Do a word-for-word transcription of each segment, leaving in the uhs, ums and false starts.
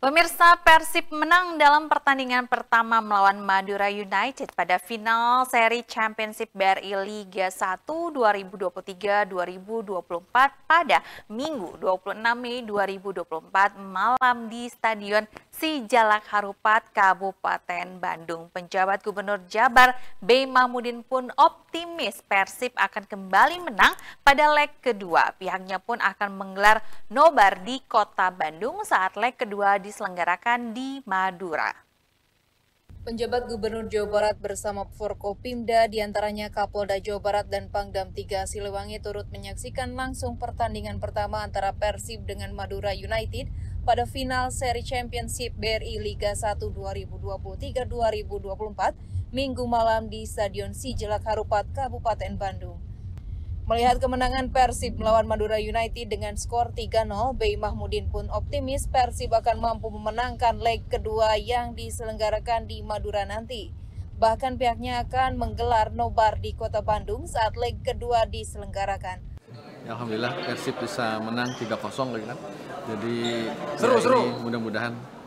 Pemirsa, Persib menang dalam pertandingan pertama melawan Madura United pada final seri Championship B R I Liga satu dua ribu dua puluh tiga dua ribu dua puluh empat pada Minggu dua puluh enam Mei dua ribu dua puluh empat malam di Stadion Sijalak Harupat, Kabupaten Bandung. Penjabat Gubernur Jabar B. Mahmudin pun optimis Persib akan kembali menang pada leg kedua. Pihaknya pun akan menggelar nobar di Kota Bandung saat leg kedua diselenggarakan di Madura. Penjabat Gubernur Jawa Barat bersama Forkopimda diantaranya Kapolda Jawa Barat dan Pangdam tiga Siliwangi turut menyaksikan langsung pertandingan pertama antara Persib dengan Madura United pada final seri Championship B R I Liga satu dua ribu dua puluh tiga dua ribu dua puluh empat Minggu malam di Stadion Sijalak Harupat, Kabupaten Bandung. Melihat kemenangan Persib melawan Madura United dengan skor tiga nol, B. Mahmudin pun optimis Persib akan mampu memenangkan leg kedua yang diselenggarakan di Madura nanti. Bahkan pihaknya akan menggelar nobar di Kota Bandung saat leg kedua diselenggarakan. Alhamdulillah Persib bisa menang tiga kosong lagi kan. Jadi seru-seru. Ya mudah-mudahan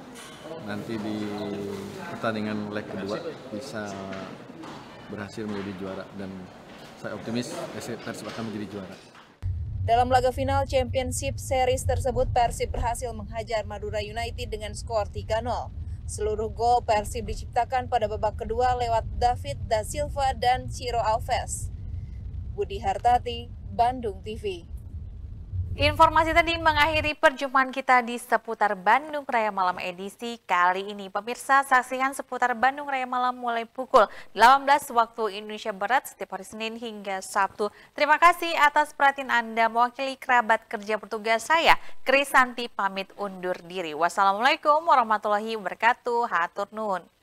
nanti di pertandingan leg kedua bisa berhasil menjadi juara dan saya optimis Persib akan menjadi juara. Dalam laga final Championship Series tersebut, Persib berhasil menghajar Madura United dengan skor tiga nol. Seluruh gol Persib diciptakan pada babak kedua lewat David Da Silva dan Ciro Alves. Budi Hartati, Bandung T V. Informasi tadi mengakhiri perjumpaan kita di seputar Bandung Raya Malam edisi kali ini. Pemirsa, saksikan seputar Bandung Raya Malam mulai pukul delapan belas waktu Indonesia Barat setiap hari Senin hingga Sabtu. Terima kasih atas perhatian Anda. Mewakili kerabat kerja bertugas saya, Krisanti pamit undur diri. Wassalamualaikum warahmatullahi wabarakatuh. Hatur nuhun.